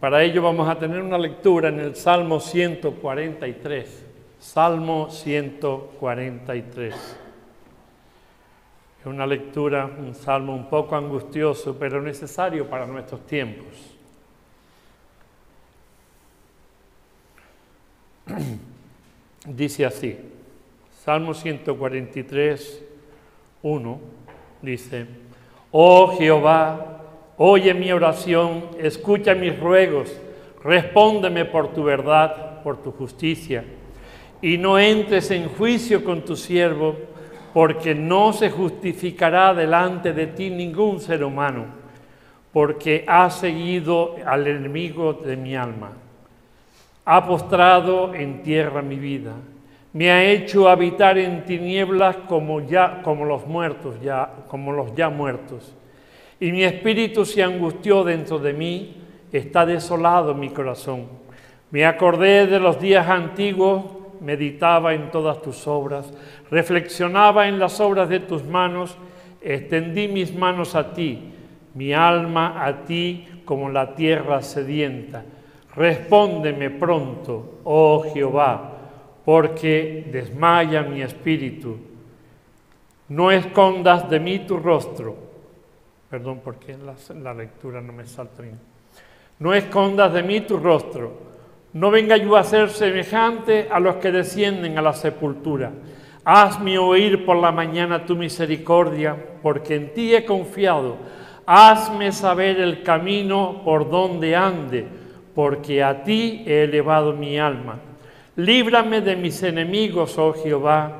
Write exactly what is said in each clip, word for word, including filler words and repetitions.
para ello vamos a tener una lectura en el Salmo ciento cuarenta y tres. Salmo ciento cuarenta y tres. Es una lectura, un salmo un poco angustioso, pero necesario para nuestros tiempos. Dice así, Salmo ciento cuarenta y tres, uno, dice: Oh Jehová, oye mi oración, escucha mis ruegos, respóndeme por tu verdad, por tu justicia, y no entres en juicio con tu siervo, porque no se justificará delante de ti ningún ser humano, porque ha seguido al enemigo de mi alma. Ha postrado en tierra mi vida, me ha hecho habitar en tinieblas como, ya, como los muertos, ya, como los ya muertos. Y mi espíritu se angustió dentro de mí, está desolado mi corazón. Me acordé de los días antiguos, meditaba en todas tus obras, reflexionaba en las obras de tus manos, extendí mis manos a ti, mi alma a ti como la tierra sedienta. Respóndeme pronto, oh Jehová, porque desmaya mi espíritu. No escondas de mí tu rostro. Perdón, porque en la, en la lectura no me salta bien. No escondas de mí tu rostro. No venga yo a ser semejante a los que descienden a la sepultura. Hazme oír por la mañana tu misericordia, porque en ti he confiado. Hazme saber el camino por donde ande, porque a ti he elevado mi alma. Líbrame de mis enemigos, oh Jehová,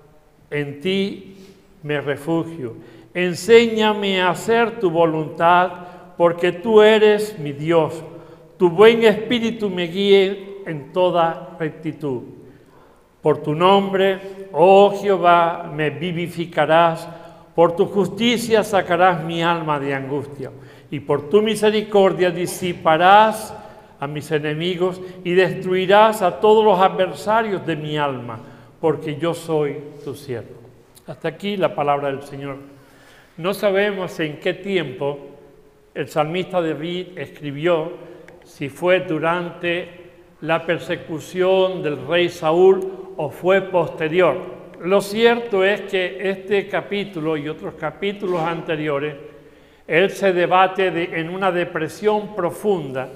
en ti me refugio. Enséñame a hacer tu voluntad, porque tú eres mi Dios. Tu buen espíritu me guíe en toda rectitud. Por tu nombre, oh Jehová, me vivificarás. Por tu justicia sacarás mi alma de angustia. Y por tu misericordia disiparás a mis enemigos y destruirás a todos los adversarios de mi alma, porque yo soy tu siervo. Hasta aquí la palabra del Señor. No sabemos en qué tiempo el salmista David escribió, si fue durante la persecución del rey Saúl o fue posterior. Lo cierto es que este capítulo y otros capítulos anteriores, él se debate de, en una depresión profunda,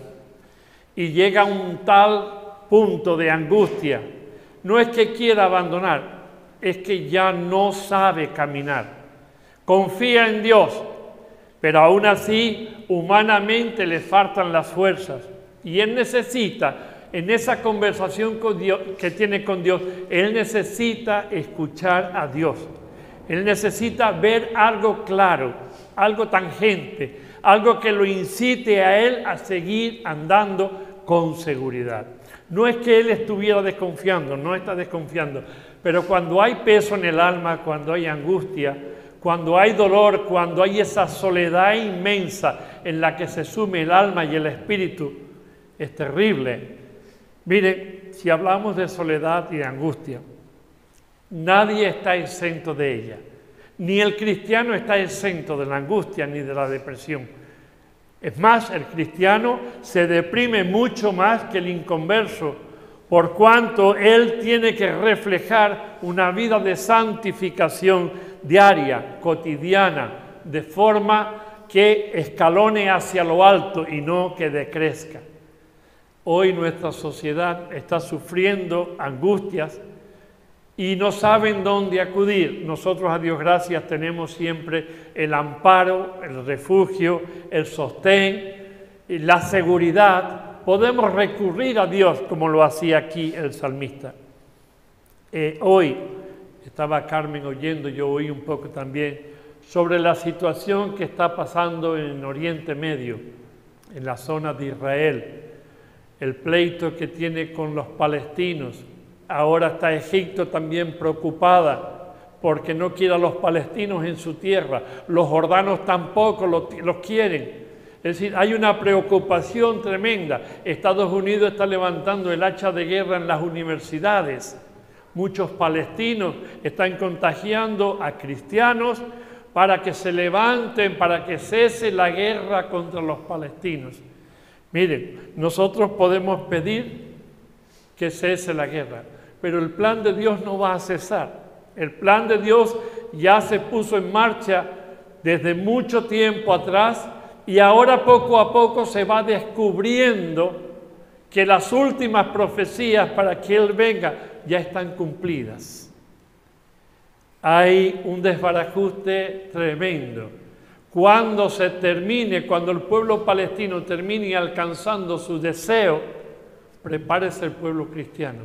y llega a un tal punto de angustia. No es que quiera abandonar, es que ya no sabe caminar. Confía en Dios, pero aún así humanamente le faltan las fuerzas. Y él necesita, en esa conversación con Dios, que tiene con Dios, él necesita escuchar a Dios. Él necesita ver algo claro, algo tangente, algo que lo incite a él a seguir andando con seguridad. No es que él estuviera desconfiando, no está desconfiando, pero cuando hay peso en el alma, cuando hay angustia, cuando hay dolor, cuando hay esa soledad inmensa en la que se sume el alma y el espíritu, es terrible. Mire, si hablamos de soledad y de angustia, nadie está exento de ella. Ni el cristiano está exento de la angustia ni de la depresión. Es más, el cristiano se deprime mucho más que el inconverso, por cuanto él tiene que reflejar una vida de santificación diaria, cotidiana, de forma que escalone hacia lo alto y no que decrezca. Hoy nuestra sociedad está sufriendo angustias y no saben dónde acudir. Nosotros, a Dios gracias, tenemos siempre el amparo, el refugio, el sostén, la seguridad. Podemos recurrir a Dios como lo hacía aquí el salmista. Eh, hoy estaba Carmen oyendo, yo oí un poco también, sobre la situación que está pasando en Oriente Medio, en la zona de Israel, el pleito que tiene con los palestinos. Ahora está Egipto también preocupada porque no quiere a los palestinos en su tierra. Los jordanos tampoco los, los quieren. Es decir, hay una preocupación tremenda. Estados Unidos está levantando el hacha de guerra en las universidades. Muchos palestinos están contagiando a cristianos para que se levanten, para que cese la guerra contra los palestinos. Miren, nosotros podemos pedir que cese la guerra, pero el plan de Dios no va a cesar. El plan de Dios ya se puso en marcha desde mucho tiempo atrás y ahora poco a poco se va descubriendo que las últimas profecías para que Él venga ya están cumplidas. Hay un desbarajuste tremendo. Cuando se termine, cuando el pueblo palestino termine alcanzando su deseo, prepárese el pueblo cristiano.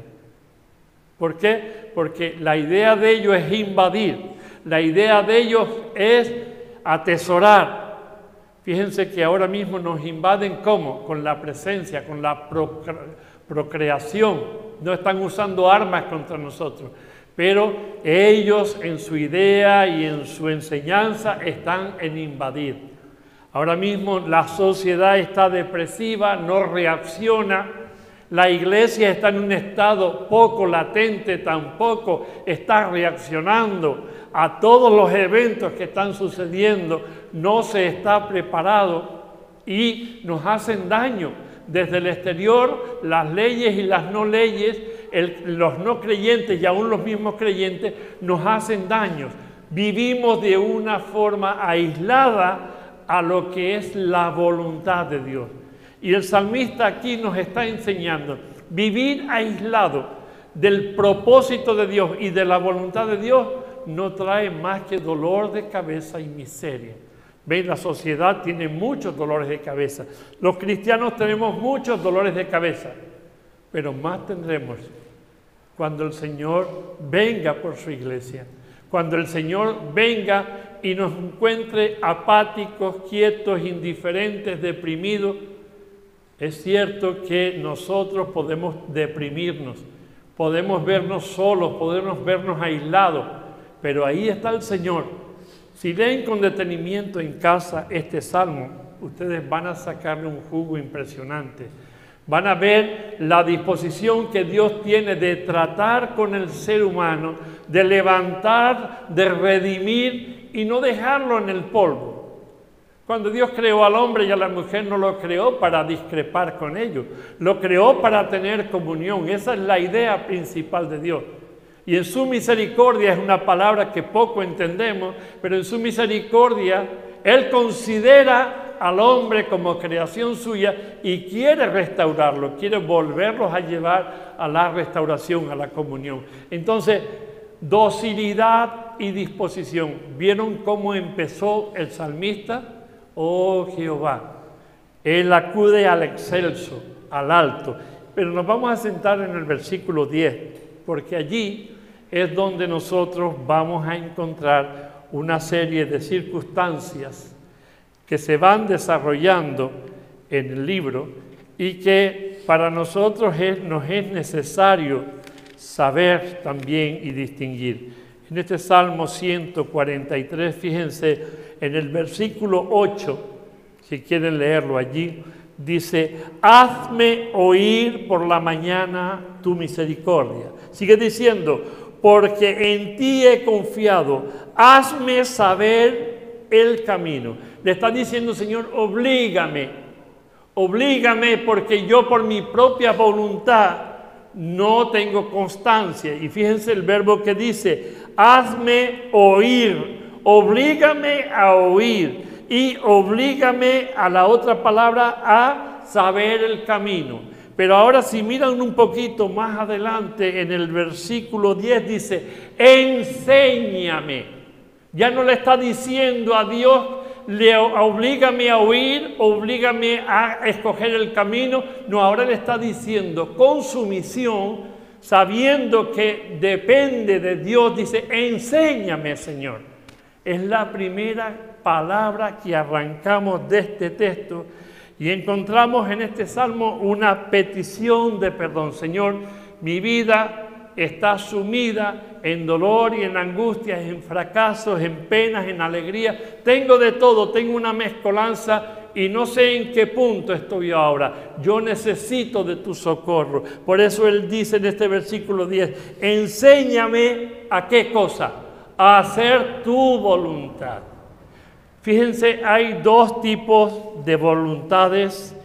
¿Por qué? Porque la idea de ellos es invadir, la idea de ellos es atesorar. Fíjense que ahora mismo nos invaden ¿cómo? Con la presencia, con la procreación. No están usando armas contra nosotros, pero ellos en su idea y en su enseñanza están en invadir. Ahora mismo la sociedad está depresiva, no reacciona. La iglesia está en un estado poco latente, tampoco está reaccionando a todos los eventos que están sucediendo, no se está preparado y nos hacen daño. Desde el exterior, las leyes y las no leyes, el, los no creyentes y aún los mismos creyentes nos hacen daños. Vivimos de una forma aislada a lo que es la voluntad de Dios. Y el salmista aquí nos está enseñando, vivir aislado del propósito de Dios y de la voluntad de Dios no trae más que dolor de cabeza y miseria. ¿Ven? La sociedad tiene muchos dolores de cabeza. Los cristianos tenemos muchos dolores de cabeza, pero más tendremos cuando el Señor venga por su iglesia. Cuando el Señor venga y nos encuentre apáticos, quietos, indiferentes, deprimidos. Es cierto que nosotros podemos deprimirnos, podemos vernos solos, podemos vernos aislados, pero ahí está el Señor. Si leen con detenimiento en casa este salmo, ustedes van a sacarle un jugo impresionante. Van a ver la disposición que Dios tiene de tratar con el ser humano, de levantar, de redimir y no dejarlo en el polvo. Cuando Dios creó al hombre y a la mujer no lo creó para discrepar con ellos, lo creó para tener comunión. Esa es la idea principal de Dios. Y en su misericordia, es una palabra que poco entendemos, pero en su misericordia Él considera al hombre como creación suya y quiere restaurarlo, quiere volverlos a llevar a la restauración, a la comunión. Entonces, docilidad y disposición. ¿Vieron cómo empezó el salmista? Oh Jehová, Él acude al excelso, al alto. Pero nos vamos a sentar en el versículo diez, porque allí es donde nosotros vamos a encontrar una serie de circunstancias que se van desarrollando en el libro y que para nosotros es, nos es necesario saber también y distinguir. En este Salmo ciento cuarenta y tres, fíjense, en el versículo ocho, si quieren leerlo allí, dice, hazme oír por la mañana tu misericordia. Sigue diciendo, porque en ti he confiado, hazme saber el camino. Le está diciendo, Señor, oblígame, oblígame porque yo por mi propia voluntad no tengo constancia. Y fíjense el verbo que dice, hazme oír, oblígame a oír y oblígame a la otra palabra a saber el camino. Pero ahora si miran un poquito más adelante en el versículo diez dice, enséñame. Ya no le está diciendo a Dios, le oblígame a oír, oblígame a escoger el camino. No, ahora le está diciendo con sumisión, sabiendo que depende de Dios, dice, enséñame, Señor. Es la primera palabra que arrancamos de este texto y encontramos en este salmo una petición de perdón. Señor, mi vida está sumida en dolor y en angustias, en fracasos, en penas, en alegría. Tengo de todo, tengo una mezcolanza y no sé en qué punto estoy ahora. Yo necesito de tu socorro. Por eso Él dice en este versículo diez, enséñame a qué cosa, a hacer tu voluntad. Fíjense, hay dos tipos de voluntades.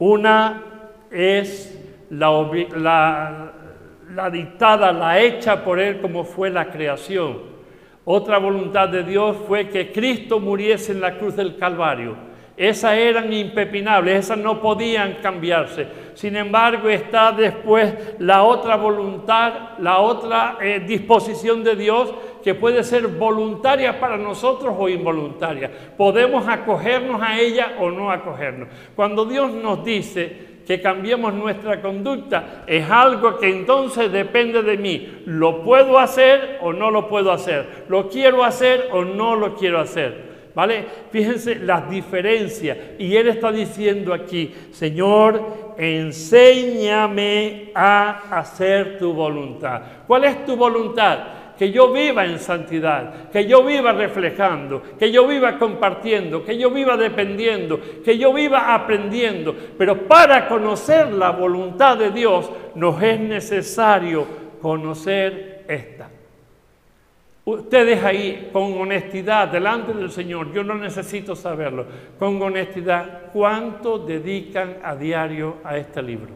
Una es la, la, la dictada, la hecha por Él como fue la creación. Otra voluntad de Dios fue que Cristo muriese en la cruz del Calvario. Esas eran impepinables, esas no podían cambiarse. Sin embargo, está después la otra voluntad, la otra eh, disposición de Dios, que puede ser voluntaria para nosotros o involuntaria. Podemos acogernos a ella o no acogernos. Cuando Dios nos dice que cambiemos nuestra conducta, es algo que entonces depende de mí. ¿Lo puedo hacer o no lo puedo hacer? ¿Lo quiero hacer o no lo quiero hacer? ¿Vale? Fíjense las diferencias. Y Él está diciendo aquí, Señor, enséñame a hacer tu voluntad. ¿Cuál es tu voluntad? Que yo viva en santidad, que yo viva reflejando, que yo viva compartiendo, que yo viva dependiendo, que yo viva aprendiendo. Pero para conocer la voluntad de Dios, nos es necesario conocer esta. Ustedes ahí, con honestidad, delante del Señor, yo no necesito saberlo, con honestidad, ¿cuánto dedican a diario a este libro?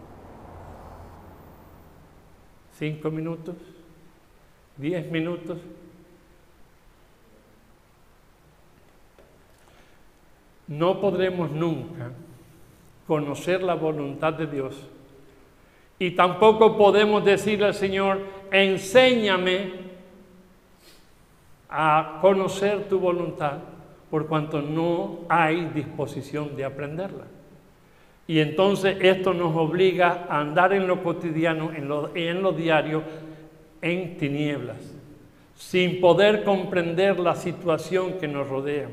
¿Cinco minutos? ¿Diez minutos? No podremos nunca conocer la voluntad de Dios y tampoco podemos decirle al Señor, enséñame a conocer tu voluntad, por cuanto no hay disposición de aprenderla. Y entonces esto nos obliga a andar en lo cotidiano, en lo, en lo diario, en tinieblas, sin poder comprender la situación que nos rodea.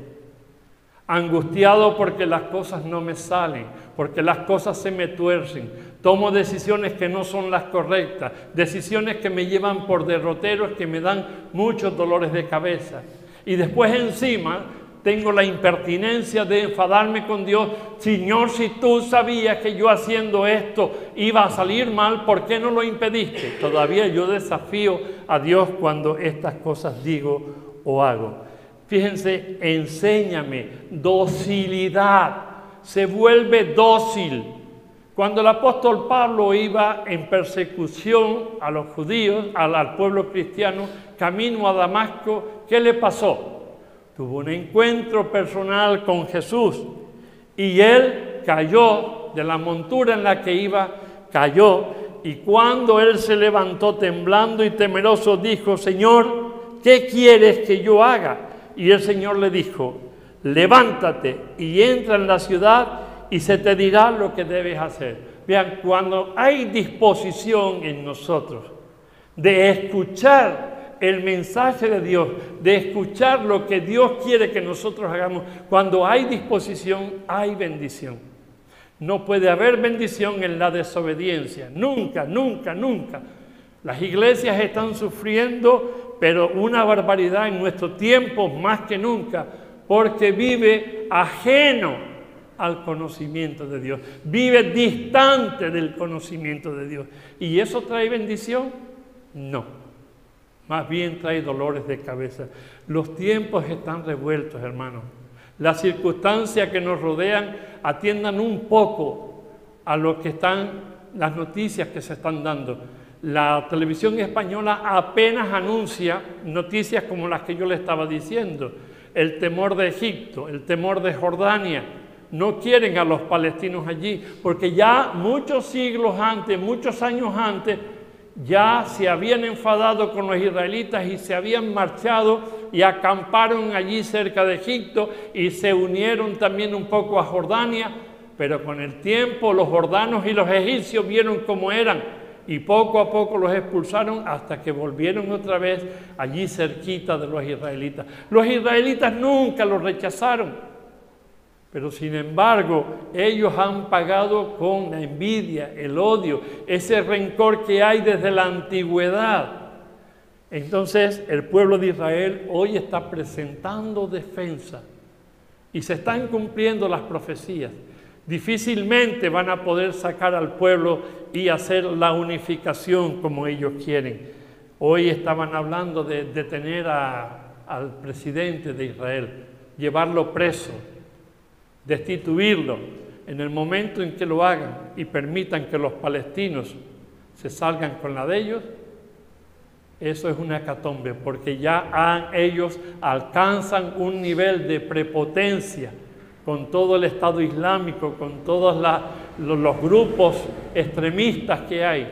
Angustiado porque las cosas no me salen, porque las cosas se me tuercen, tomo decisiones que no son las correctas, decisiones que me llevan por derroteros que me dan muchos dolores de cabeza. Y después encima tengo la impertinencia de enfadarme con Dios. Señor, si tú sabías que yo haciendo esto iba a salir mal, ¿por qué no lo impediste? Todavía yo desafío a Dios cuando estas cosas digo o hago. Fíjense, enséñame, docilidad, se vuelve dócil. Cuando el apóstol Pablo iba en persecución a los judíos, al, al pueblo cristiano, camino a Damasco, ¿qué le pasó? Tuvo un encuentro personal con Jesús y él cayó de la montura en la que iba, cayó, y cuando él se levantó temblando y temeroso, dijo, Señor, ¿qué quieres que yo haga? Y el Señor le dijo, levántate y entra en la ciudad y se te dirá lo que debes hacer. Vean, cuando hay disposición en nosotros de escuchar el mensaje de Dios, de escuchar lo que Dios quiere que nosotros hagamos, cuando hay disposición, hay bendición. No puede haber bendición en la desobediencia, nunca, nunca, nunca. Las iglesias están sufriendo, pero una barbaridad en nuestro tiempo más que nunca, porque vive ajeno al conocimiento de Dios, vive distante del conocimiento de Dios. ¿Y eso trae bendición? No, más bien trae dolores de cabeza. Los tiempos están revueltos, hermanos. Las circunstancias que nos rodean, atiendan un poco a lo que están, las noticias que se están dando. La televisión española apenas anuncia noticias como las que yo le estaba diciendo. El temor de Egipto, el temor de Jordania. No quieren a los palestinos allí, porque ya muchos siglos antes, muchos años antes, ya se habían enfadado con los israelitas y se habían marchado y acamparon allí cerca de Egipto y se unieron también un poco a Jordania, pero con el tiempo los jordanos y los egipcios vieron cómo eran y poco a poco los expulsaron hasta que volvieron otra vez allí cerquita de los israelitas. Los israelitas nunca los rechazaron, pero sin embargo ellos han pagado con la envidia, el odio, ese rencor que hay desde la antigüedad. Entonces el pueblo de Israel hoy está presentando defensa y se están cumpliendo las profecías. Difícilmente van a poder sacar al pueblo y hacer la unificación como ellos quieren. Hoy estaban hablando de detener a, al presidente de Israel, llevarlo preso, destituirlo. en el momento en que lo hagan y permitan que los palestinos se salgan con la de ellos, eso es una hecatombe, porque ya han, ellos alcanzan un nivel de prepotencia con todo el Estado Islámico, con todos la, los, los grupos extremistas que hay,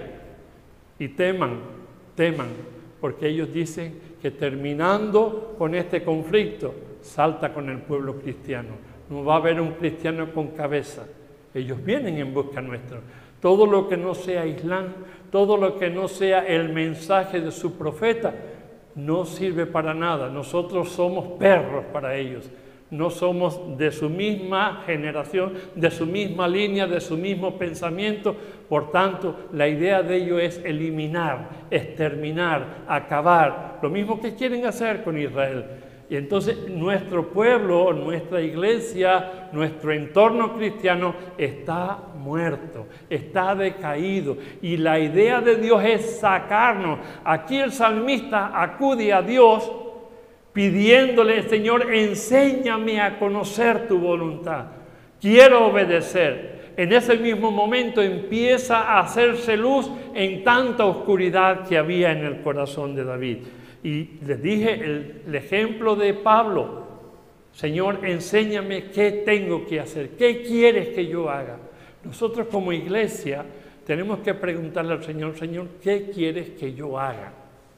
y teman, teman, porque ellos dicen que terminando con este conflicto, salta con el pueblo cristiano. No va a haber un cristiano con cabeza. Ellos vienen en busca nuestra. Todo lo que no sea Islam, todo lo que no sea el mensaje de su profeta, no sirve para nada. Nosotros somos perros para ellos. No somos de su misma generación, de su misma línea, de su mismo pensamiento. Por tanto, la idea de ellos es eliminar, exterminar, acabar. Lo mismo que quieren hacer con Israel. Y entonces nuestro pueblo, nuestra iglesia, nuestro entorno cristiano está muerto, está decaído. Y la idea de Dios es sacarnos. Aquí el salmista acude a Dios pidiéndole: Señor, enséñame a conocer tu voluntad. Quiero obedecer. En ese mismo momento empieza a hacerse luz en tanta oscuridad que había en el corazón de David. Y les dije el, el ejemplo de Pablo: Señor, enséñame qué tengo que hacer, qué quieres que yo haga. Nosotros como iglesia tenemos que preguntarle al Señor: Señor, ¿qué quieres que yo haga?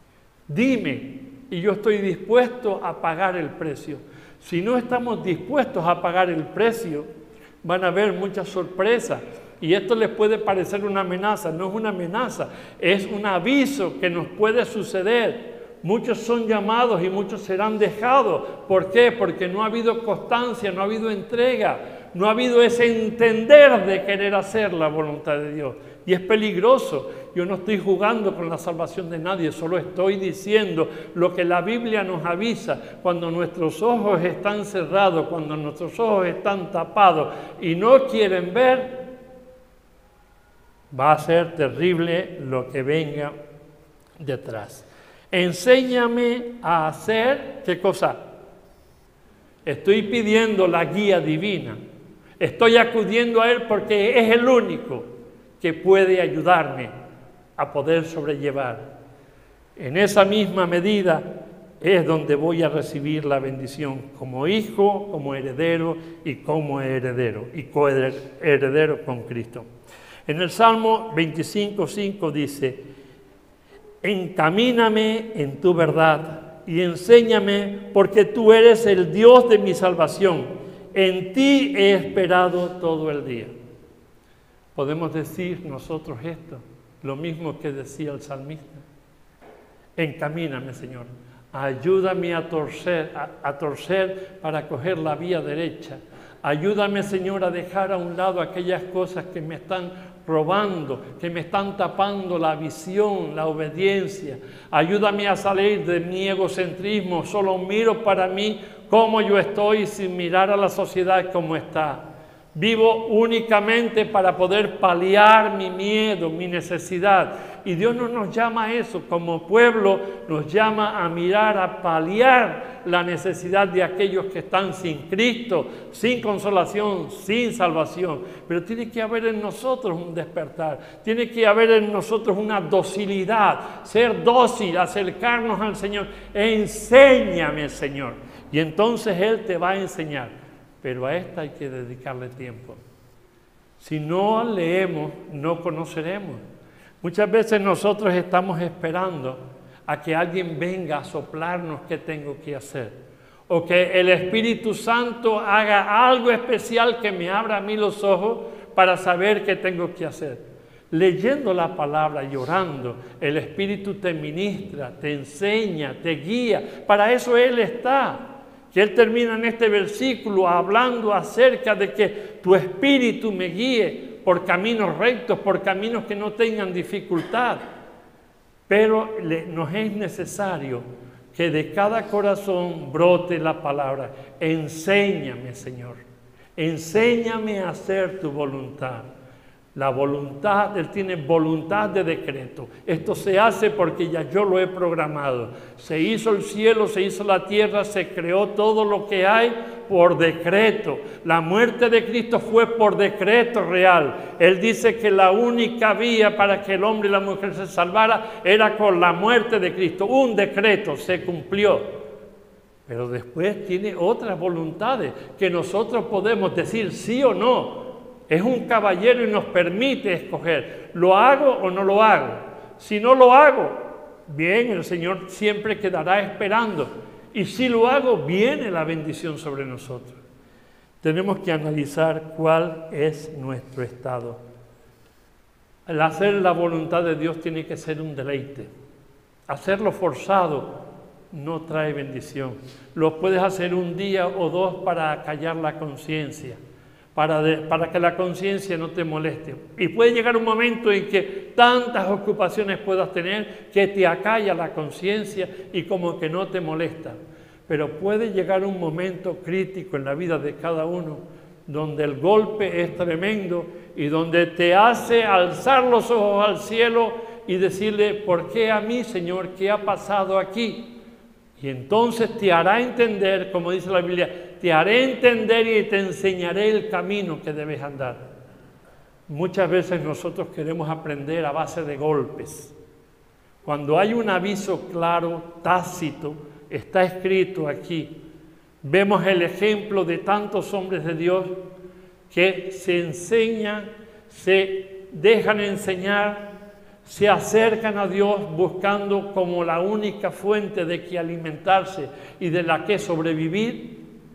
Dime, y yo estoy dispuesto a pagar el precio. Si no estamos dispuestos a pagar el precio, van a haber muchas sorpresas. Y esto les puede parecer una amenaza. No es una amenaza, es un aviso que nos puede suceder. Muchos son llamados y muchos serán dejados. ¿Por qué? Porque no ha habido constancia, no ha habido entrega, no ha habido ese entender de querer hacer la voluntad de Dios. Y es peligroso. Yo no estoy jugando con la salvación de nadie, solo estoy diciendo lo que la Biblia nos avisa. Cuando nuestros ojos están cerrados, cuando nuestros ojos están tapados y no quieren ver, va a ser terrible lo que venga detrás. Enséñame a hacer, ¿qué cosa? Estoy pidiendo la guía divina. Estoy acudiendo a Él porque es el único que puede ayudarme a poder sobrellevar. En esa misma medida es donde voy a recibir la bendición como hijo, como heredero y como heredero y coheredero con Cristo. En el Salmo veinticinco, cinco dice: encamíname en tu verdad y enséñame, porque tú eres el Dios de mi salvación. En ti he esperado todo el día. Podemos decir nosotros esto, lo mismo que decía el salmista. Encamíname, Señor. Ayúdame a torcer, a, a torcer para coger la vía derecha. Ayúdame, Señor, a dejar a un lado aquellas cosas que me están robando, que me están tapando la visión, la obediencia. Ayúdame a salir de mi egocentrismo. Solo miro para mí cómo yo estoy sin mirar a la sociedad como está. Vivo únicamente para poder paliar mi miedo, mi necesidad. Y Dios no nos llama a eso. Como pueblo nos llama a mirar, a paliar la necesidad de aquellos que están sin Cristo, sin consolación, sin salvación. Pero tiene que haber en nosotros un despertar. Tiene que haber en nosotros una docilidad. Ser dócil, acercarnos al Señor. Enséñame, Señor. Y entonces Él te va a enseñar. Pero a esta hay que dedicarle tiempo. Si no leemos, no conoceremos. Muchas veces nosotros estamos esperando a que alguien venga a soplarnos qué tengo que hacer. O que el Espíritu Santo haga algo especial que me abra a mí los ojos para saber qué tengo que hacer. Leyendo la palabra y orando, el Espíritu te ministra, te enseña, te guía. Para eso Él está. Que Él termina en este versículo hablando acerca de que tu espíritu me guíe por caminos rectos, por caminos que no tengan dificultad. Pero le, nos es necesario que de cada corazón brote la palabra: enséñame, Señor, enséñame a hacer tu voluntad. La voluntad, Él tiene voluntad de decreto. Esto se hace porque ya yo lo he programado. Se hizo el cielo, se hizo la tierra, se creó todo lo que hay por decreto. La muerte de Cristo fue por decreto real. Él dice que la única vía para que el hombre y la mujer se salvara era con la muerte de Cristo. Un decreto se cumplió. Pero después tiene otras voluntades que nosotros podemos decir sí o no. Es un caballero y nos permite escoger, ¿lo hago o no lo hago? Si no lo hago, bien, el Señor siempre quedará esperando. Y si lo hago, viene la bendición sobre nosotros. Tenemos que analizar cuál es nuestro estado. El hacer la voluntad de Dios tiene que ser un deleite. Hacerlo forzado no trae bendición. Lo puedes hacer un día o dos para callar la conciencia. Para, de, para que la conciencia no te moleste. Y puede llegar un momento en que tantas ocupaciones puedas tener que te acalla la conciencia y como que no te molesta. Pero puede llegar un momento crítico en la vida de cada uno donde el golpe es tremendo y donde te hace alzar los ojos al cielo y decirle, ¿por qué a mí, Señor? ¿Qué ha pasado aquí? Y entonces te hará entender, como dice la Biblia, te haré entender y te enseñaré el camino que debes andar. Muchas veces nosotros queremos aprender a base de golpes. Cuando hay un aviso claro, tácito, está escrito aquí. Vemos el ejemplo de tantos hombres de Dios que se enseñan, se dejan enseñar, se acercan a Dios buscando como la única fuente de que alimentarse y de la que sobrevivir.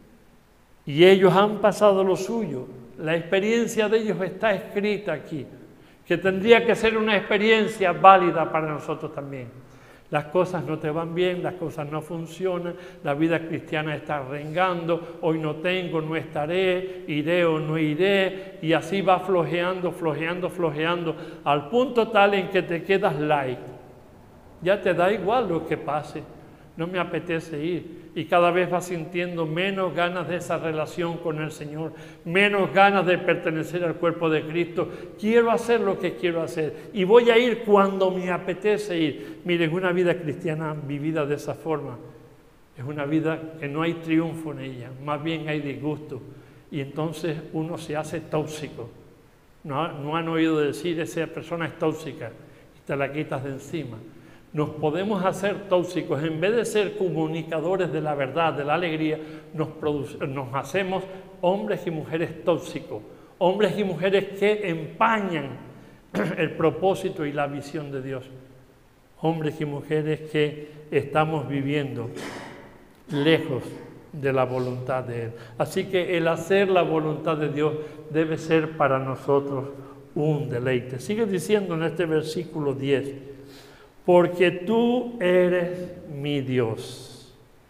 Y ellos han pasado lo suyo. La experiencia de ellos está escrita aquí, que tendría que ser una experiencia válida para nosotros también. Las cosas no te van bien, las cosas no funcionan, la vida cristiana está rengando, hoy no tengo, no estaré, iré o no iré, y así va flojeando, flojeando, flojeando, al punto tal en que te quedas light. Ya te da igual lo que pase, no me apetece ir. Y cada vez vas sintiendo menos ganas de esa relación con el Señor, menos ganas de pertenecer al cuerpo de Cristo. Quiero hacer lo que quiero hacer y voy a ir cuando me apetece ir. Miren, una vida cristiana vivida de esa forma es una vida que no hay triunfo en ella, más bien hay disgusto. Y entonces uno se hace tóxico. ¿No, no han oído decir esa persona es tóxica y te la quitas de encima? Nos podemos hacer tóxicos, en vez de ser comunicadores de la verdad, de la alegría, nos, nos hacemos hombres y mujeres tóxicos, hombres y mujeres que empañan el propósito y la visión de Dios, hombres y mujeres que estamos viviendo lejos de la voluntad de Él. Así que el hacer la voluntad de Dios debe ser para nosotros un deleite. Sigue diciendo en este versículo diez, porque tú eres mi Dios.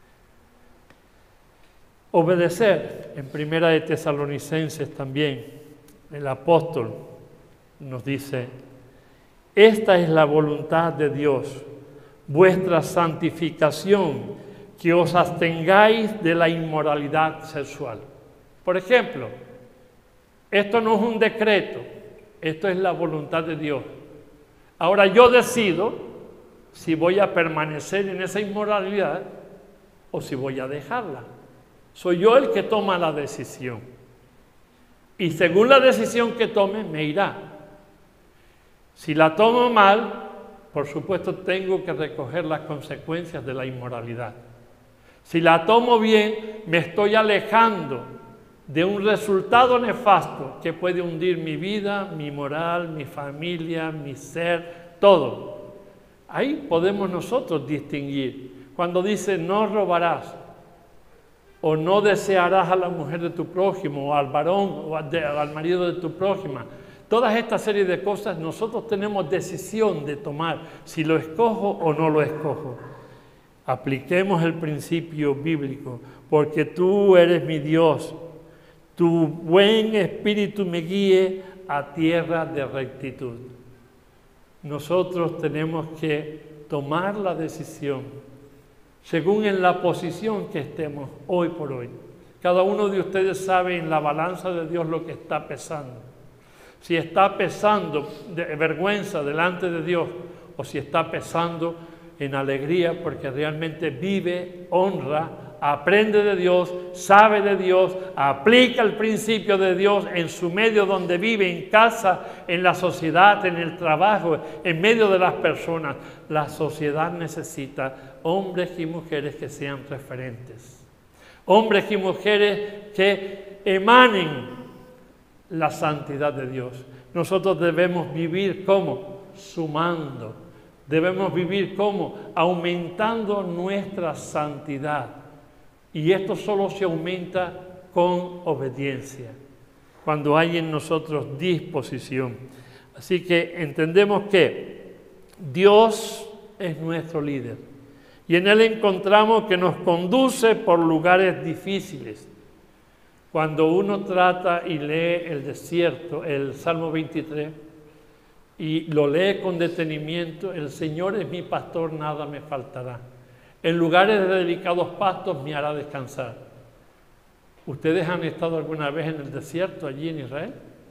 Obedecer, en Primera de Tesalonicenses también, el apóstol nos dice, esta es la voluntad de Dios, vuestra santificación, que os abstengáis de la inmoralidad sexual. Por ejemplo, esto no es un decreto, esto es la voluntad de Dios. Ahora yo decido si voy a permanecer en esa inmoralidad o si voy a dejarla. Soy yo el que toma la decisión. Y según la decisión que tome, me irá. Si la tomo mal, por supuesto tengo que recoger las consecuencias de la inmoralidad. Si la tomo bien, me estoy alejando de un resultado nefasto que puede hundir mi vida, mi moral, mi familia, mi ser, todo. Ahí podemos nosotros distinguir. Cuando dice no robarás, o no desearás a la mujer de tu prójimo, o al varón, o al, de, al marido de tu prójima. Todas esta serie de cosas nosotros tenemos decisión de tomar, si lo escojo o no lo escojo. Apliquemos el principio bíblico, porque tú eres mi Dios, tu buen espíritu me guíe a tierra de rectitud. Nosotros tenemos que tomar la decisión según en la posición que estemos hoy por hoy. Cada uno de ustedes sabe en la balanza de Dios lo que está pesando. si está pesando de vergüenza delante de Dios o si está pesando en alegría porque realmente vive, honra, aprende de Dios, sabe de Dios, aplica el principio de Dios en su medio donde vive, en casa, en la sociedad, en el trabajo, en medio de las personas. La sociedad necesita hombres y mujeres que sean referentes, hombres y mujeres que emanen la santidad de Dios. Nosotros debemos vivir como sumando, debemos vivir como aumentando nuestra santidad. Y esto solo se aumenta con obediencia, cuando hay en nosotros disposición. Así que entendemos que Dios es nuestro líder y en Él encontramos que nos conduce por lugares difíciles. Cuando uno trata y lee el desierto, el Salmo veintitrés, y lo lee con detenimiento, el Señor es mi pastor, nada me faltará. En lugares de delicados pastos me hará descansar. ¿Ustedes han estado alguna vez en el desierto allí en Israel?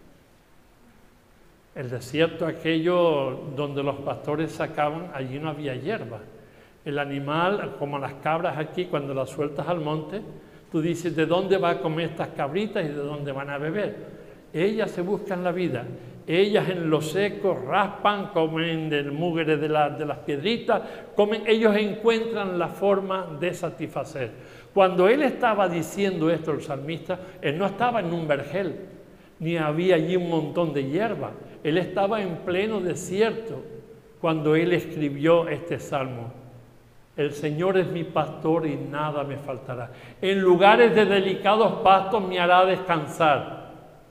El desierto aquello donde los pastores sacaban, allí no había hierba. El animal, como las cabras aquí, cuando las sueltas al monte, tú dices, ¿de dónde va a comer estas cabritas y de dónde van a beber? Ellas se buscan la vida. Ellas en lo seco raspan, comen del mugre de, la, de las piedritas, comen, ellos encuentran la forma de satisfacer. Cuando él estaba diciendo esto, el salmista, él no estaba en un vergel, ni había allí un montón de hierba. Él estaba en pleno desierto cuando él escribió este salmo. El Señor es mi pastor y nada me faltará. En lugares de delicados pastos me hará descansar.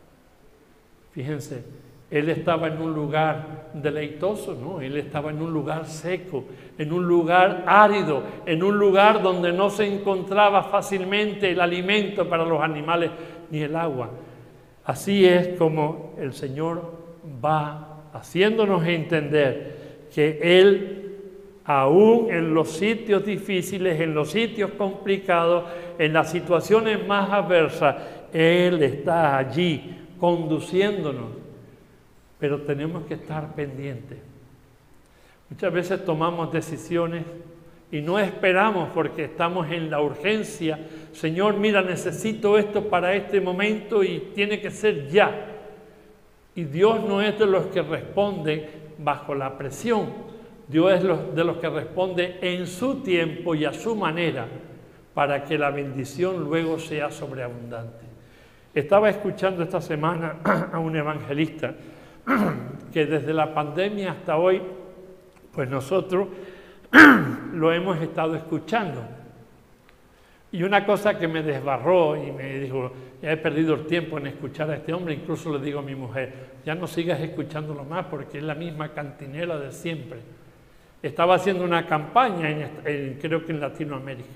Fíjense, él estaba en un lugar deleitoso, ¿no? Él estaba en un lugar seco, en un lugar árido, en un lugar donde no se encontraba fácilmente el alimento para los animales ni el agua. Así es como el Señor va haciéndonos entender que Él, aún en los sitios difíciles, en los sitios complicados, en las situaciones más adversas, Él está allí conduciéndonos, pero tenemos que estar pendientes. Muchas veces tomamos decisiones y no esperamos porque estamos en la urgencia. Señor, mira, necesito esto para este momento y tiene que ser ya. Y Dios no es de los que responden bajo la presión. Dios es de los que responde en su tiempo y a su manera para que la bendición luego sea sobreabundante. Estaba escuchando esta semana a un evangelista que desde la pandemia hasta hoy, pues nosotros lo hemos estado escuchando. Y una cosa que me desbarró y me dijo, ya he perdido el tiempo en escuchar a este hombre, incluso le digo a mi mujer, ya no sigas escuchándolo más porque es la misma cantinela de siempre. Estaba haciendo una campaña, en, en, creo que en Latinoamérica,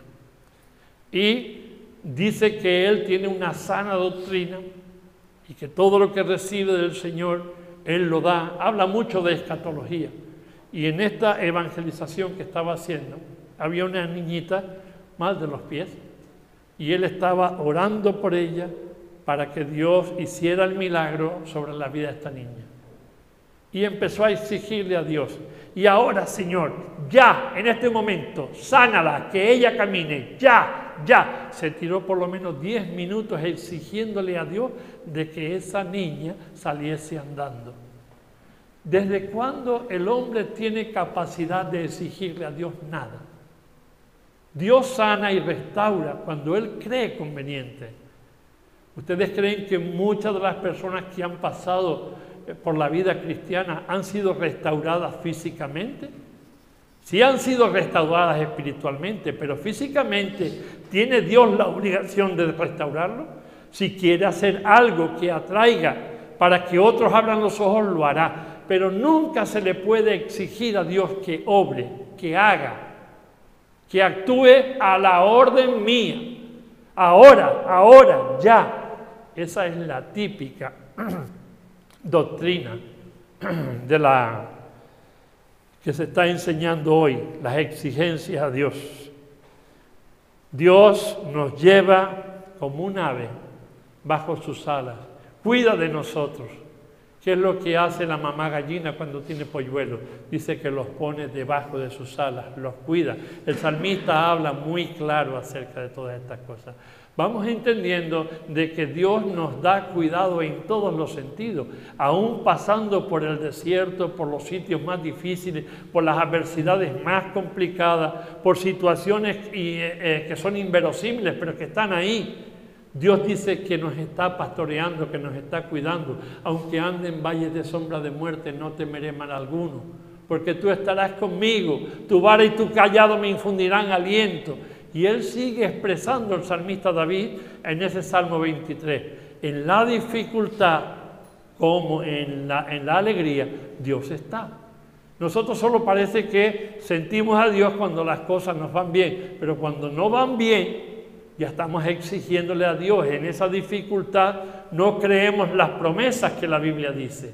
y dice que él tiene una sana doctrina y que todo lo que recibe del Señor, Él lo da. Habla mucho de escatología. Y en esta evangelización que estaba haciendo, había una niñita mal de los pies y él estaba orando por ella para que Dios hiciera el milagro sobre la vida de esta niña. Y empezó a exigirle a Dios, y ahora, Señor, ya, en este momento, sánala, que ella camine, ya, ya. Se tiró por lo menos diez minutos exigiéndole a Dios de que esa niña saliese andando. ¿Desde cuándo el hombre tiene capacidad de exigirle a Dios nada? Dios sana y restaura cuando Él cree conveniente. ¿Ustedes creen que muchas de las personas que han pasado por la vida cristiana han sido restauradas físicamente? Sí han sido restauradas espiritualmente, pero físicamente, ¿tiene Dios la obligación de restaurarlo? Si quiere hacer algo que atraiga para que otros abran los ojos, lo hará. Pero nunca se le puede exigir a Dios que obre, que haga, que actúe a la orden mía. Ahora, ahora, ya. Esa es la típica doctrina de la que se está enseñando hoy, las exigencias a Dios. Dios nos lleva como un ave bajo sus alas, cuida de nosotros ¿Qué es lo que hace la mamá gallina cuando tiene polluelos? Dice que los pone debajo de sus alas, los cuida. El salmista habla muy claro acerca de todas estas cosas. Vamos entendiendo de que Dios nos da cuidado en todos los sentidos, aún pasando por el desierto, por los sitios más difíciles, por las adversidades más complicadas, por situaciones y, eh, que son inverosímiles, pero que están ahí. Dios dice que nos está pastoreando, que nos está cuidando. Aunque ande en valles de sombra de muerte, no temeré mal alguno, porque tú estarás conmigo, tu vara y tu callado me infundirán aliento. Y él sigue expresando, el salmista David, en ese Salmo veintitrés, en la dificultad como en la, en la alegría, Dios está. Nosotros solo parece que sentimos a Dios cuando las cosas nos van bien, pero cuando no van bien, ya estamos exigiéndole a Dios. En esa dificultad no creemos las promesas que la Biblia dice.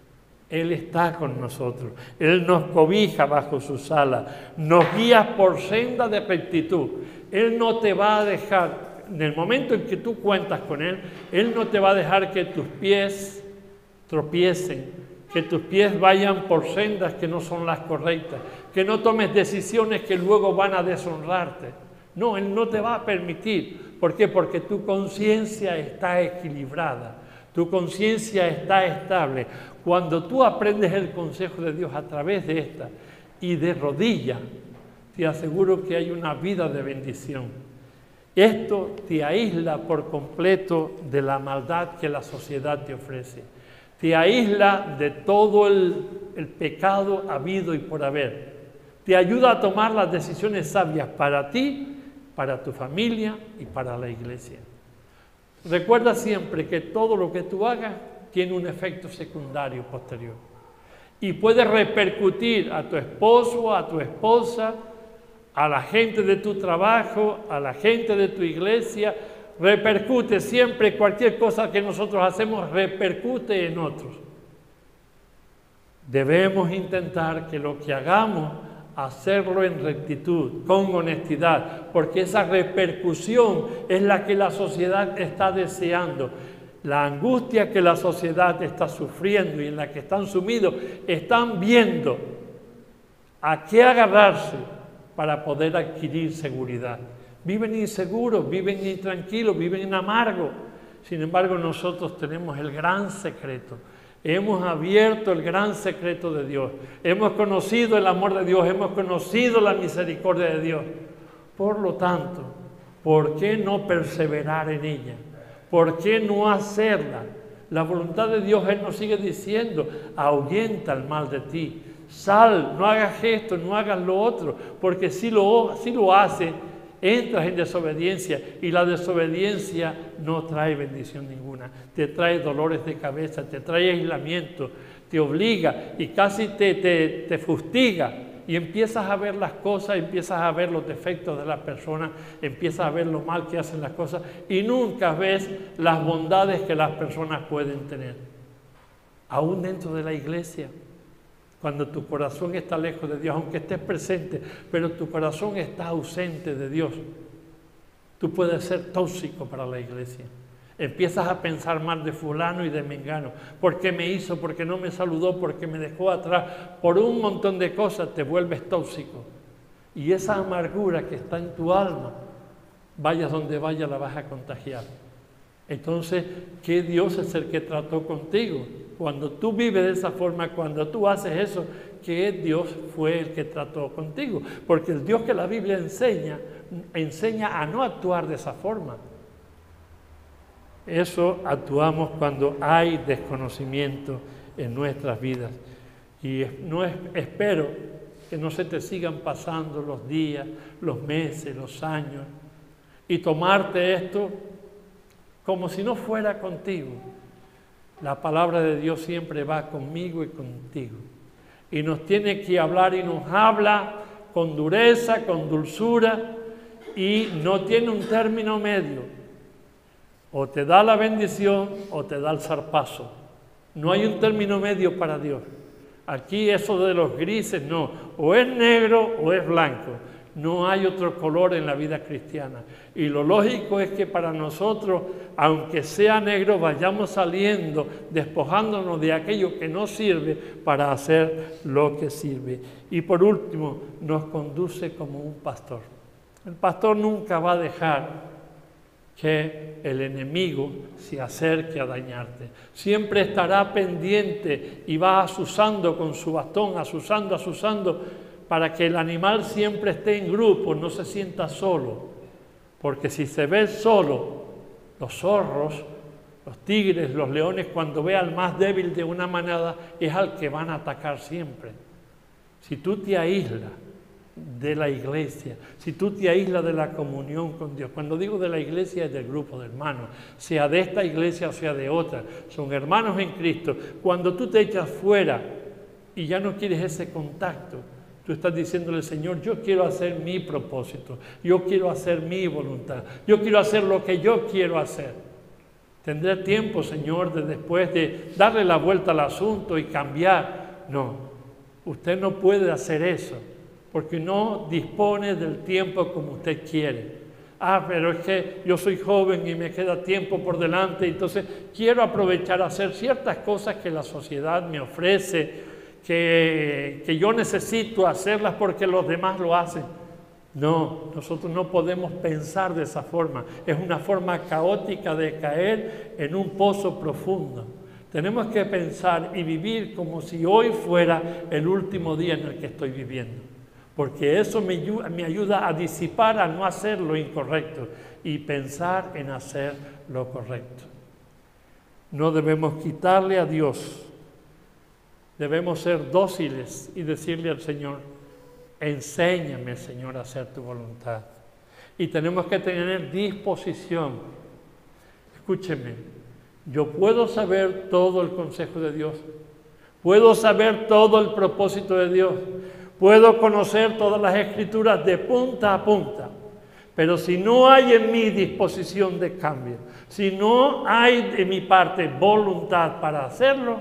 Él está con nosotros, Él nos cobija bajo sus alas, nos guía por senda de rectitud. Él no te va a dejar, en el momento en que tú cuentas con Él, Él no te va a dejar que tus pies tropiecen, que tus pies vayan por sendas que no son las correctas, que no tomes decisiones que luego van a deshonrarte. No, Él no te va a permitir. ¿Por qué? Porque tu conciencia está equilibrada, tu conciencia está estable. Cuando tú aprendes el consejo de Dios a través de esta y de rodillas, te aseguro que hay una vida de bendición. Esto te aísla por completo de la maldad que la sociedad te ofrece. Te aísla de todo el, el pecado habido y por haber. Te ayuda a tomar las decisiones sabias para ti, para tu familia y para la iglesia. Recuerda siempre que todo lo que tú hagas tiene un efecto secundario posterior y puede repercutir a tu esposo, a tu esposa, a la gente de tu trabajo, a la gente de tu iglesia. Repercute siempre, cualquier cosa que nosotros hacemos repercute en otros. Debemos intentar que lo que hagamos, hacerlo en rectitud, con honestidad, porque esa repercusión es la que la sociedad está deseando. La angustia que la sociedad está sufriendo y en la que están sumidos, están viendo a qué agarrarse para poder adquirir seguridad. Viven inseguros, viven intranquilos, viven amargos. Sin embargo, nosotros tenemos el gran secreto. Hemos abierto el gran secreto de Dios. Hemos conocido el amor de Dios, hemos conocido la misericordia de Dios. Por lo tanto, ¿por qué no perseverar en ella? ¿Por qué no hacerla? La voluntad de Dios, Él nos sigue diciendo, ahuyenta el mal de ti. Sal, no hagas esto, no hagas lo otro, porque si lo, si lo haces, entras en desobediencia y la desobediencia no trae bendición ninguna. Te trae dolores de cabeza, te trae aislamiento, te obliga y casi te, te, te fustiga. Y empiezas a ver las cosas, empiezas a ver los defectos de las personas, empiezas a ver lo mal que hacen las cosas y nunca ves las bondades que las personas pueden tener. Aún dentro de la iglesia, cuando tu corazón está lejos de Dios, aunque estés presente, pero tu corazón está ausente de Dios, tú puedes ser tóxico para la iglesia. Empiezas a pensar mal de fulano y de mengano. ¿Por qué me hizo? ¿Por qué no me saludó? ¿Por qué me dejó atrás? Por un montón de cosas te vuelves tóxico. Y esa amargura que está en tu alma, vayas donde vayas, la vas a contagiar. Entonces, ¿qué Dios es el que trató contigo? Cuando tú vives de esa forma, cuando tú haces eso, ¿qué Dios fue el que trató contigo? Porque el Dios que la Biblia enseña, enseña a no actuar de esa forma. Eso actuamos cuando hay desconocimiento en nuestras vidas. Y no es, espero que no se te sigan pasando los días, los meses, los años, y tomarte esto como si no fuera contigo. La palabra de Dios siempre va conmigo y contigo. Y nos tiene que hablar y nos habla con dureza, con dulzura, y no tiene un término medio. O te da la bendición o te da el zarpazo. No hay un término medio para Dios. Aquí eso de los grises no. O es negro o es blanco. No hay otro color en la vida cristiana. Y lo lógico es que para nosotros, aunque sea negro, vayamos saliendo, despojándonos de aquello que no sirve para hacer lo que sirve. Y por último, nos conduce como un pastor. El pastor nunca va a dejar que el enemigo se acerque a dañarte. Siempre estará pendiente y va azuzando con su bastón, azuzando, azuzando, para que el animal siempre esté en grupo, no se sienta solo. Porque si se ve solo, los zorros, los tigres, los leones, cuando ve al más débil de una manada, es al que van a atacar siempre. Si tú te aíslas de la iglesia, si tú te aíslas de la comunión con Dios, cuando digo de la iglesia es del grupo de hermanos, sea de esta iglesia o sea de otra, son hermanos en Cristo. Cuando tú te echas fuera y ya no quieres ese contacto, tú estás diciéndole, Señor, yo quiero hacer mi propósito, yo quiero hacer mi voluntad, yo quiero hacer lo que yo quiero hacer. ¿Tendré tiempo, Señor, de después de darle la vuelta al asunto y cambiar? No, usted no puede hacer eso, porque no dispone del tiempo como usted quiere. Ah, pero es que yo soy joven y me queda tiempo por delante, entonces quiero aprovechar a hacer ciertas cosas que la sociedad me ofrece, que, que yo necesito hacerlas porque los demás lo hacen. No, nosotros no podemos pensar de esa forma. Es una forma caótica de caer en un pozo profundo. Tenemos que pensar y vivir como si hoy fuera el último día en el que estoy viviendo. Porque eso me, me ayuda a disipar, a no hacer lo incorrecto y pensar en hacer lo correcto. No debemos quitarle a Dios. Debemos ser dóciles y decirle al Señor, enséñame, Señor, a hacer tu voluntad. Y tenemos que tener disposición. Escúcheme, yo puedo saber todo el consejo de Dios, puedo saber todo el propósito de Dios, puedo conocer todas las escrituras de punta a punta, pero si no hay en mí disposición de cambio, si no hay de mi parte voluntad para hacerlo,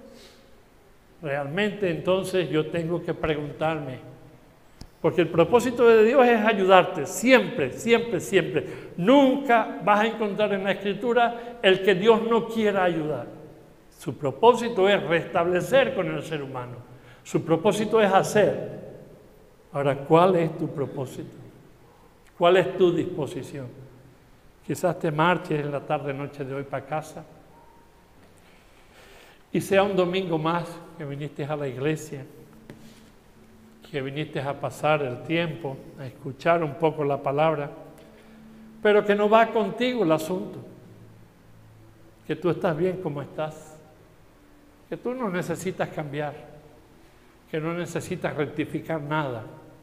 realmente entonces yo tengo que preguntarme, porque el propósito de Dios es ayudarte, siempre, siempre, siempre. Nunca vas a encontrar en la Escritura el que Dios no quiera ayudar. Su propósito es restablecer con el ser humano. Su propósito es hacer. Ahora, ¿cuál es tu propósito? ¿Cuál es tu disposición? Quizás te marches en la tarde-noche de hoy para casa y sea un domingo más que viniste a la iglesia, que viniste a pasar el tiempo, a escuchar un poco la palabra, pero que no va contigo el asunto, que tú estás bien como estás, que tú no necesitas cambiar, que no necesitas rectificar nada.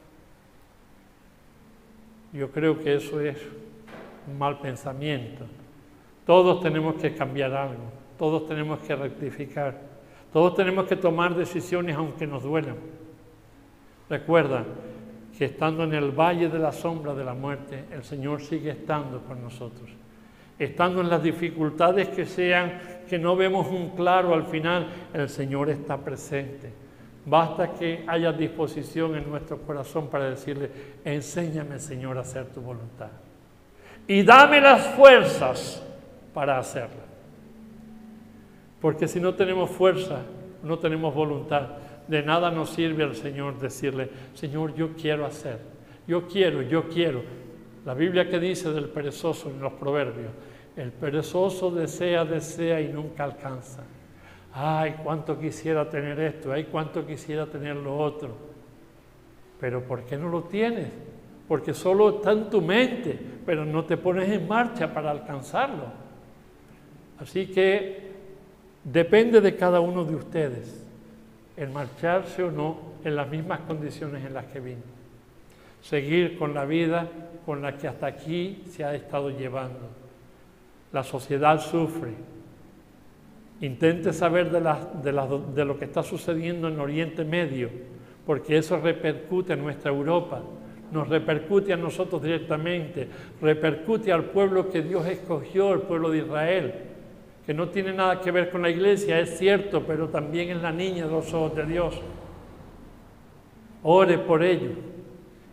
Yo creo que eso es un mal pensamiento. Todos tenemos que cambiar algo, todos tenemos que rectificar, todos tenemos que tomar decisiones aunque nos duelan. Recuerda que estando en el valle de la sombra de la muerte, el Señor sigue estando con nosotros. Estando en las dificultades que sean, que no vemos un claro al final, el Señor está presente. Basta que haya disposición en nuestro corazón para decirle, enséñame, Señor, a hacer tu voluntad. Y dame las fuerzas para hacerla. Porque si no tenemos fuerza, no tenemos voluntad, de nada nos sirve al Señor decirle, Señor, yo quiero hacer, yo quiero, yo quiero. La Biblia que dice del perezoso en los proverbios, el perezoso desea, desea y nunca alcanza. Ay, cuánto quisiera tener esto, ay, cuánto quisiera tener lo otro. Pero ¿por qué no lo tienes? Porque solo está en tu mente, pero no te pones en marcha para alcanzarlo. Así que depende de cada uno de ustedes el marcharse o no en las mismas condiciones en las que vino. Seguir con la vida con la que hasta aquí se ha estado llevando. La sociedad sufre. Intente saber de, la, de, la, de lo que está sucediendo en Oriente Medio, porque eso repercute en nuestra Europa, nos repercute a nosotros directamente, repercute al pueblo que Dios escogió, el pueblo de Israel, que no tiene nada que ver con la iglesia, es cierto, pero también es la niña de los ojos de Dios. Ore por ello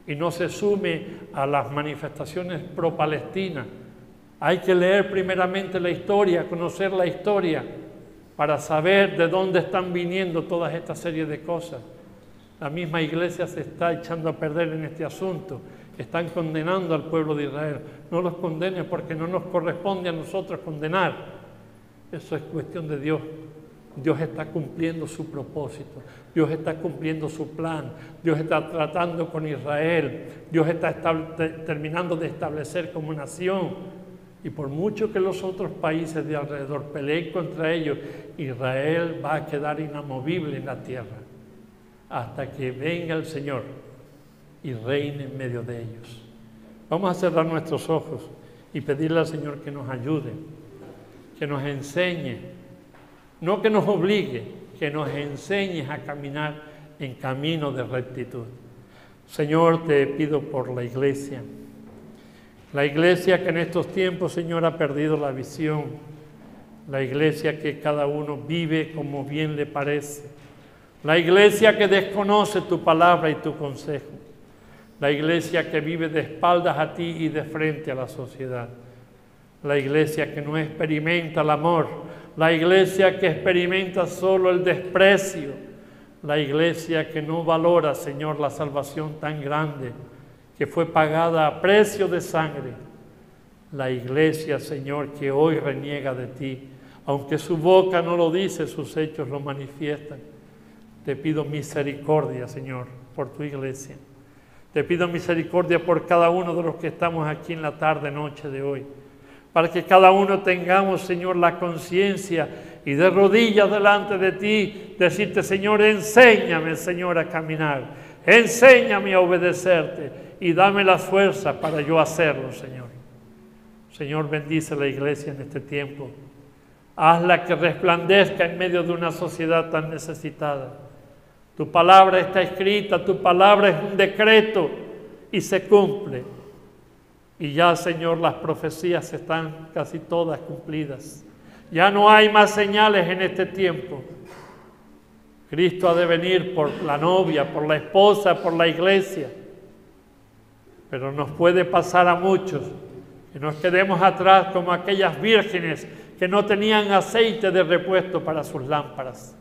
y no se sume a las manifestaciones pro-palestinas. Hay que leer primeramente la historia, conocer la historia, para saber de dónde están viniendo todas esta serie de cosas. La misma iglesia se está echando a perder en este asunto. Están condenando al pueblo de Israel. No los condenen porque no nos corresponde a nosotros condenar. Eso es cuestión de Dios. Dios está cumpliendo su propósito. Dios está cumpliendo su plan. Dios está tratando con Israel. Dios está terminando de establecer como nación. Y por mucho que los otros países de alrededor peleen contra ellos, Israel va a quedar inamovible en la tierra hasta que venga el Señor y reine en medio de ellos. Vamos a cerrar nuestros ojos y pedirle al Señor que nos ayude, que nos enseñe, no que nos obligue, que nos enseñe a caminar en camino de rectitud. Señor, te pido por la iglesia. La iglesia que en estos tiempos, Señor, ha perdido la visión. La iglesia que cada uno vive como bien le parece. La iglesia que desconoce tu palabra y tu consejo. La iglesia que vive de espaldas a ti y de frente a la sociedad. La iglesia que no experimenta el amor. La iglesia que experimenta solo el desprecio. La iglesia que no valora, Señor, la salvación tan grande que fue pagada a precio de sangre. La iglesia, Señor, que hoy reniega de ti, aunque su boca no lo dice, sus hechos lo manifiestan. Te pido misericordia, Señor, por tu iglesia. Te pido misericordia por cada uno de los que estamos aquí en la tarde, noche de hoy, para que cada uno tengamos, Señor, la conciencia y de rodillas delante de ti, decirte, Señor, enséñame, Señor, a caminar, enséñame a obedecerte, y dame la fuerza para yo hacerlo, Señor. Señor, bendice la iglesia en este tiempo. Hazla que resplandezca en medio de una sociedad tan necesitada. Tu palabra está escrita, tu palabra es un decreto y se cumple. Y ya, Señor, las profecías están casi todas cumplidas. Ya no hay más señales en este tiempo. Cristo ha de venir por la novia, por la esposa, por la iglesia. Pero nos puede pasar a muchos que nos quedemos atrás como aquellas vírgenes que no tenían aceite de repuesto para sus lámparas.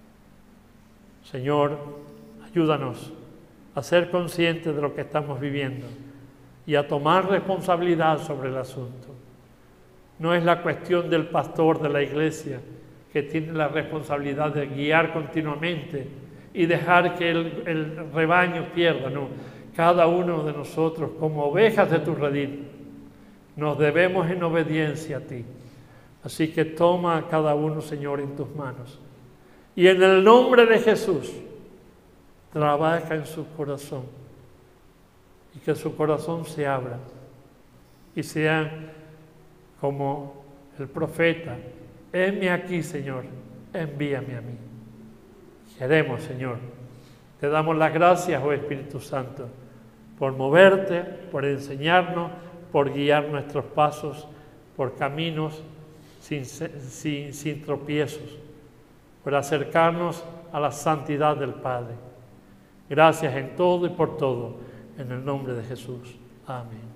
Señor, ayúdanos a ser conscientes de lo que estamos viviendo y a tomar responsabilidad sobre el asunto. No es la cuestión del pastor de la iglesia que tiene la responsabilidad de guiar continuamente y dejar que el, el rebaño pierda, no. Cada uno de nosotros, como ovejas de tu redil, nos debemos en obediencia a ti. Así que toma a cada uno, Señor, en tus manos. Y en el nombre de Jesús, trabaja en su corazón. Y que su corazón se abra. Y sean como el profeta. Heme aquí, Señor, envíame a mí. Queremos, Señor. Te damos las gracias, oh Espíritu Santo, por moverte, por enseñarnos, por guiar nuestros pasos por caminos sin, sin, sin tropiezos, por acercarnos a la santidad del Padre. Gracias en todo y por todo, en el nombre de Jesús. Amén.